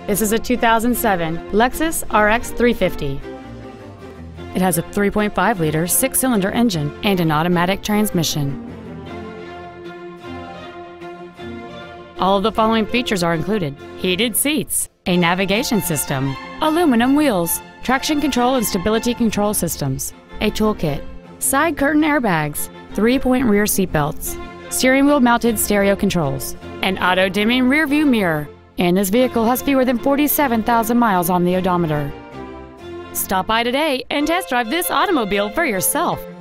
This is a 2007 Lexus RX 350. It has a 3.5-liter six-cylinder engine and an automatic transmission. All of the following features are included: heated seats, a navigation system, aluminum wheels, traction control and stability control systems, a toolkit, side curtain airbags, 3-point rear seat belts, steering wheel mounted stereo controls, an auto-dimming rear view mirror, and this vehicle has fewer than 47,000 miles on the odometer. Stop by today and test drive this automobile for yourself.